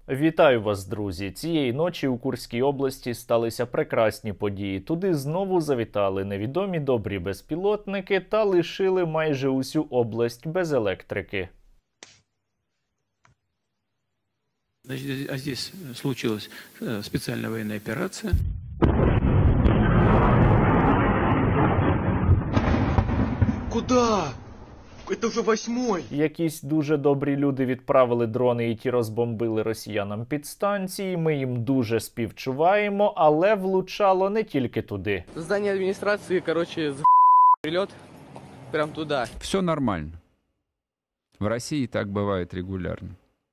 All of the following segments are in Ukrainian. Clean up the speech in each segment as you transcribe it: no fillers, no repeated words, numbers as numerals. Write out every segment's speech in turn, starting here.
Вітаю вас, друзі! Цієї ночі у Курській області сталися прекрасні події. Туди знову завітали невідомі добрі безпілотники та лишили майже усю область без електрики. Значит, а здесь случилась специальная военная операция. Куда? Это уже 8-й. Якісь дуже добрі люди відправили дрони і ті розбомбили росіянам підстанції. Ми їм дуже співчуваємо, але влучало не тільки туди. Здание администрации, короче, прилет прям туда. Все нормально. В России так бывает регулярно.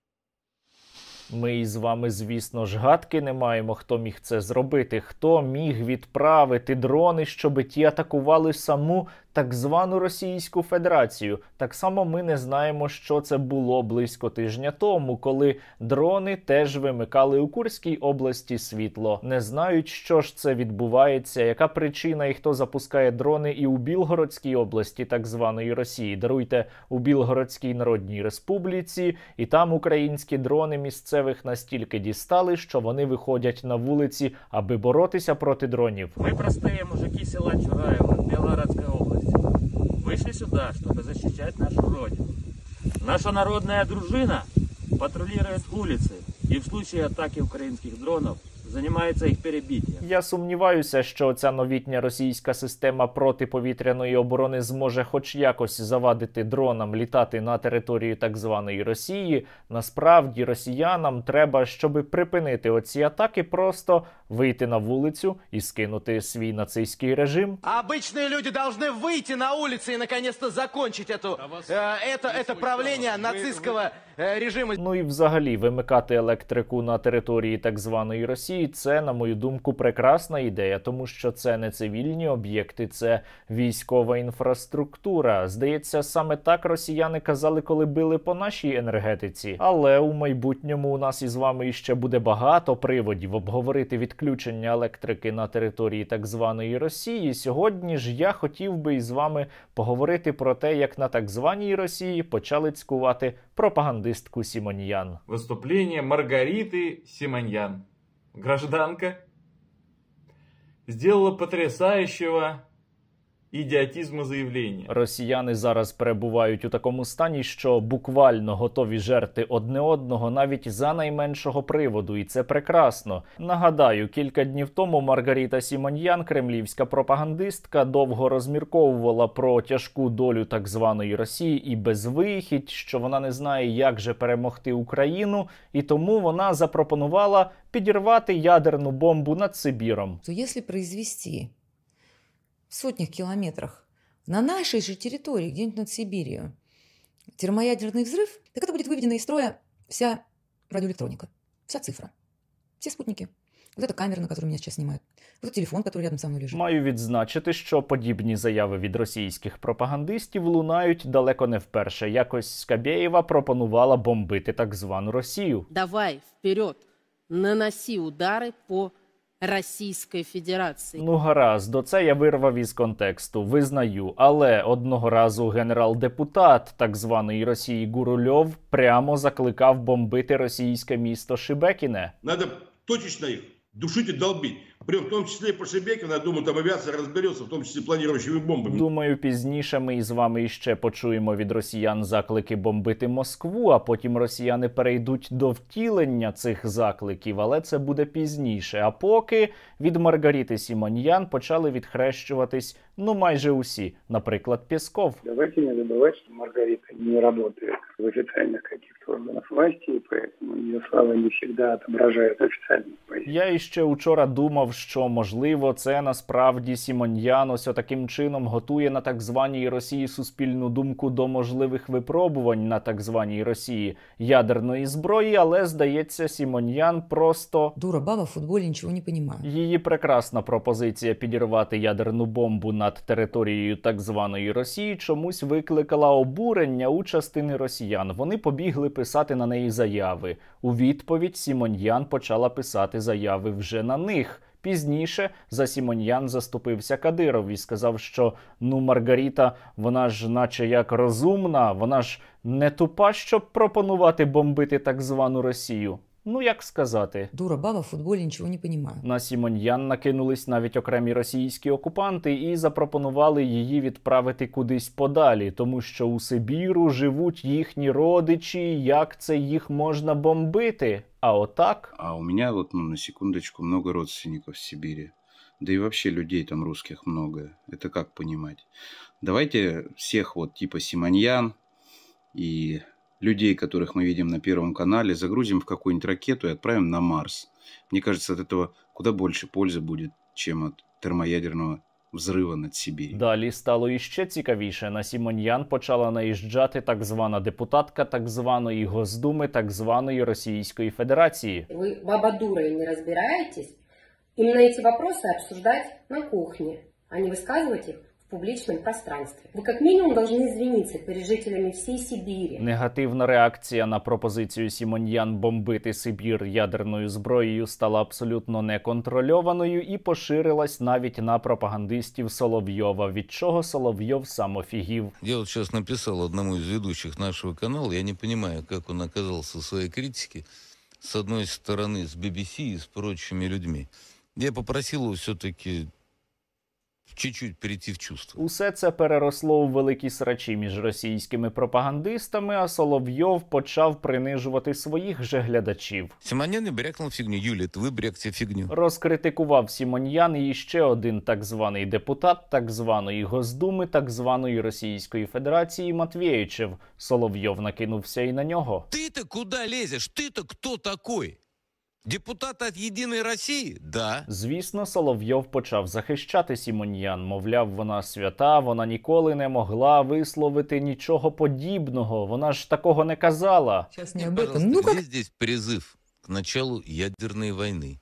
Ми із вами, звісно ж, гадки не маємо, хто міг це зробити, хто міг відправити дрони, щоб ті атакували саму так звану Російську Федерацію. Так само ми не знаємо, що це було близько тижня тому, коли дрони теж вимикали у Курській області світло. Не знають, що ж це відбувається, яка причина і хто запускає дрони і у Білгородській області так званої Росії. Даруйте, у Білгородській Народній Республіці, і там українські дрони місцевих настільки дістали, що вони виходять на вулиці, аби боротися проти дронів. Мы простые мужики села Чураева, Белгородской области. Вышли сюда, чтобы защищать нашу родину. Наша народная дружина патрулирует улицы и в случае атаки украинских дронов займається їх перебиттям. Я сумніваюся, що ця новітня російська система протиповітряної оборони зможе хоч якось завадити дронам літати на територію так званої Росії. Насправді росіянам треба, щоб припинити оці атаки, просто вийти на вулицю і скинути свій нацистський режим. Обычные люди должны выйти на улицы и наконец-то закончить это правление нацистского режиму. Ну і взагалі вимикати електрику на території так званої Росії – це, на мою думку, прекрасна ідея, тому що це не цивільні об'єкти, це військова інфраструктура. Здається, саме так росіяни казали, коли били по нашій енергетиці. Але у майбутньому у нас із вами іще буде багато приводів обговорити відключення електрики на території так званої Росії. Сьогодні ж я хотів би із вами поговорити про те, як на так званій Росії почали цькувати пропагандистку Симоньян. Выступление Маргариты Симоньян. Гражданка сделала потрясающего ідіотизму заявлення. Росіяни зараз перебувають у такому стані, що буквально готові жерти одне одного навіть за найменшого приводу, і це прекрасно. Нагадаю, кілька днів тому Маргарита Симоньян, кремлівська пропагандистка, довго розмірковувала про тяжку долю так званої Росії і безвихідь, що вона не знає, як же перемогти Україну, і тому вона запропонувала підірвати ядерну бомбу над Сибіром. То если произвести в сотнях километрах на нашей же территории, где-нибудь над Сибирью, термоядерный взрыв, так это будет выведена из строя вся радиоэлектроника, вся цифра, все спутники. Вот эта камера, на которой меня сейчас снимают, вот этот телефон, который рядом со мной лежит. Маю відзначити, що подібні заяви від російських пропагандистів лунають далеко не вперше. Якось Скабєєва пропонувала бомбити так звану Росію. Давай, вперед, наноси удари по Російської Федерації. Ну гаразд, до це я вирвав із контексту, визнаю. Але одного разу генерал-депутат так званої Росії Гурульов прямо закликав бомбити російське місто Шебекіне. Надо точечно їх душить и долбить. В том числе по Шебекину, я думаю, там авиация разберется, в том числе планирующими бомбами. Думаю, пізніше ми із вами іще почуємо від росіян заклики бомбити Москву, а потім росіяни перейдуть до втілення цих закликів, але це буде пізніше. А поки від Маргарити Симоньян почали відхрещуватись, ну майже усі, наприклад, Пєсков. Давайте не забывать, что Маргарита не работает в официальных каких-то органах власти, и поэтому ее слова не всегда отображают официальную позицию. Я іще учора думав, що, можливо, це насправді Симоньян ось таким чином готує на так званій Росії суспільну думку до можливих випробувань на так званій Росії ядерної зброї, але, здається, Симоньян просто... Дура баба в футболі нічого не понімає. Її прекрасна пропозиція підірвати ядерну бомбу над територією так званої Росії чомусь викликала обурення у частини росіян. Вони побігли писати на неї заяви. У відповідь Симоньян почала писати заяви вже на них. Пізніше за Симоньян заступився Кадиров і сказав, що Маргарита, вона ж наче як розумна, вона ж не тупа, щоб пропонувати бомбити так звану Росію. Ну, як сказати. Дура баба в футболе ничего не понимает. На Сімоньян накинулись навіть окремі російські окупанти і запропонували її відправити кудись подалі, тому що у Сибіру живуть їхні родичі, як це їх можна бомбити? А отак... А у меня вот, на секундочку, много родственников в Сибири. Да и вообще людей там русских много. Это как понимать? Давайте всех вот типа Симоньян и людей, которых мы видим на Первом канале, загрузим в какую-нибудь ракету и отправим на Марс. Мне кажется, от этого куда больше пользы будет, чем от термоядерного взрыва над Сибір'ю. Далі стало іще цікавіше. На Сімоньян почала наїжджати так звана депутатка так званої Госдуми так званої Російської Федерації. Вы, баба дура, и не разбираетесь? Именно эти вопросы обсуждать на кухне, а не высказывать их в публичном пространстве. Вы как минимум должны извиниться перед жителями всей Сибири. Негативна реакція на пропозицію Сімоньян бомбити Сибір ядерною зброєю стала абсолютно неконтрольованою і поширилась навіть на пропагандистів Соловйова, від чого Соловйов сам офігів. Я вот сейчас написал одному из ведущих нашего канала, я не понимаю, как он оказался в своей критике, с одной стороны с BBC и с прочими людьми. Я попросил его все-таки чуть-чуть перейти в чувство. Усе це переросло у великі срачі між російськими пропагандистами, а Соловйов почав принижувати своїх же глядачів. Симоньян не брякнул фигню. Юля, это вы брякте фигню. Розкритикував Сімоньян і ще один так званий депутат так званої Госдуми так званої Російської Федерації Матвєєчев. Соловйов накинувся і на нього. Ты-то куда лезешь? Ты-то кто такой? Депутат від Єдиної Росії? Да. Звісно, Соловйов почав захищати Сімоньян. Мовляв, вона свята, вона ніколи не могла висловити нічого подібного. Вона ж такого не казала. Сейчас не об этом. Ну как? Где здесь призыв к началу ядерной войны?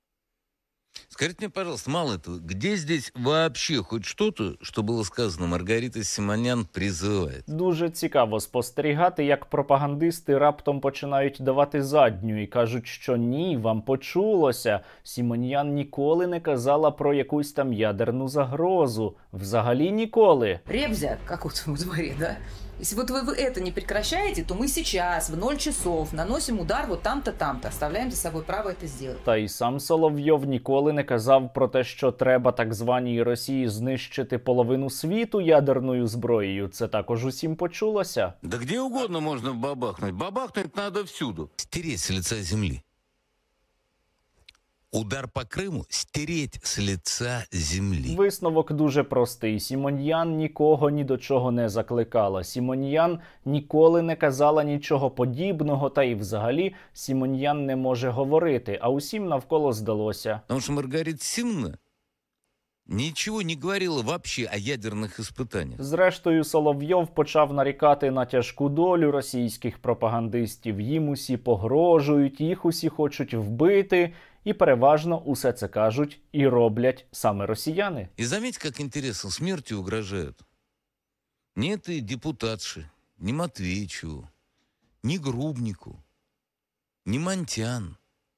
Скажите мне, пожалуйста, мало этого, где здесь вообще хоть что-то, что было сказано, Маргарита Симоньян призывает? Дуже цікаво спостерігати, як пропагандисти раптом починають давати задню і кажуть, що ні, вам почулося. Сімоньян ніколи не казала про якусь там ядерну загрозу. Взагалі ніколи. Ребзя, как вот в дворе, да? Если вот вы это не прекращаете, то мы сейчас в 0 часов наносим удар вот там-то, там-то. Оставляем за собой право это сделать. Та й сам Соловйов ніколи не казав про те, що треба так званій Росії знищити половину світу ядерною зброєю. Це також усім почулося. Да где угодно можно бабахнуть. Бабахнуть надо всюду. Стереть с лица земли. Удар по Криму – стереть з лица землі. Висновок дуже простий. Сімоньян нікого ні до чого не закликала. Сімоньян ніколи не казала нічого подібного, та й взагалі Сімоньян не може говорити, а усім навколо здалося. Тому що Маргарита Симонівна нічого не говорила вообще о ядерних іспитаннях. Зрештою, Соловйов почав нарікати на тяжку долю російських пропагандистів. Їм усі погрожують, їх усі хочуть вбити. І переважно усе це кажуть і роблять саме росіяни. І заметь, як інтересно, смертю угрожають. Ні этой депутатші, ні Матвеичеву, ні Грубнику, ні Монтян,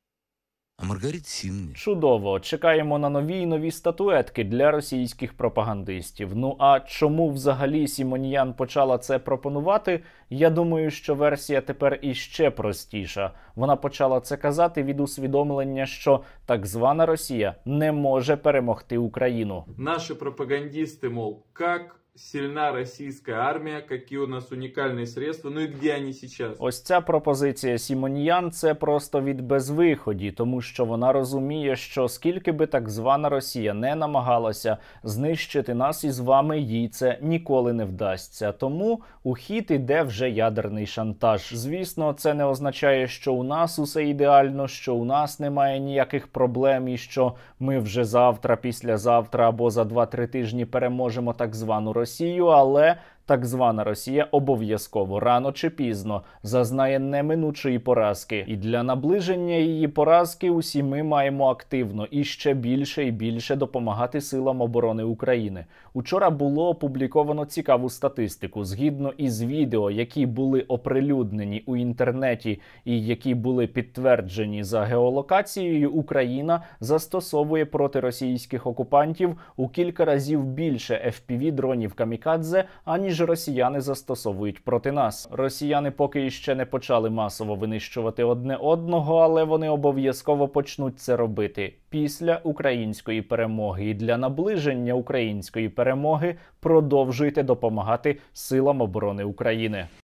а Маргариті Симонівні. Чудово. Чекаємо на нові й нові статуетки для російських пропагандистів. Ну а чому взагалі Сімоньян почала це пропонувати? Я думаю, що версія тепер іще простіша. Вона почала це казати від усвідомлення, що так звана Росія не може перемогти Україну. Наши пропагандисты, мол, как сильна российская армия, какие у нас уникальные средства, ну и где они сейчас? Ось ця пропозиція Сімоньян – це просто від безвиході, тому що вона розуміє, що скільки би так звана Росія не намагалася знищити нас із вами, їй це ніколи не вдасться. Тому у хід іде вже ядерний шантаж. Звісно, це не означає, що у нас усе ідеально, що у нас немає ніяких проблем і що ми вже завтра, післязавтра або за 2-3 тижні переможемо так звану Росію, але так звана Росія обов'язково рано чи пізно зазнає неминучої поразки. І для наближення її поразки усі ми маємо активно і ще більше і більше допомагати силам оборони України. Учора було опубліковано цікаву статистику. Згідно із відео, які були оприлюднені у інтернеті і які були підтверджені за геолокацією, Україна застосовує проти російських окупантів у кілька разів більше FPV-дронів «Камікадзе», аніж ніж росіяни застосовують проти нас. Росіяни поки іще не почали масово винищувати одне одного, але вони обов'язково почнуть це робити після української перемоги. І для наближення української перемоги продовжуйте допомагати Силам оборони України.